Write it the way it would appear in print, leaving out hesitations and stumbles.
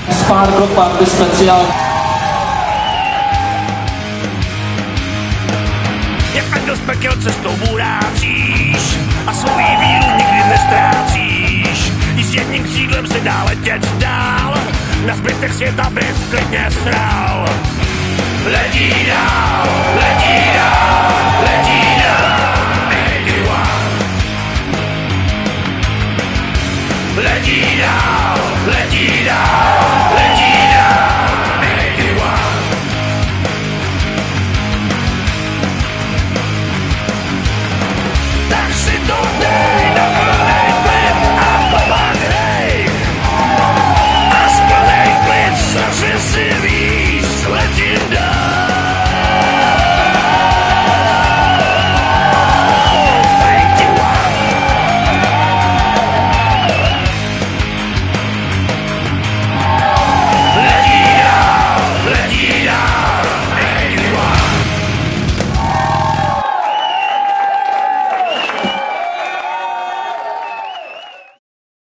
Sparkle Party speciál. Jak anděl z pekel cestou bůrácíš a svůj víru nikdy nestrácíš. I s jedním křídlem se dá letět dál, na zbytek světa bys klidně sral. Letí dál, letí dál, letí dál, make it one. Letí dál, letí dál.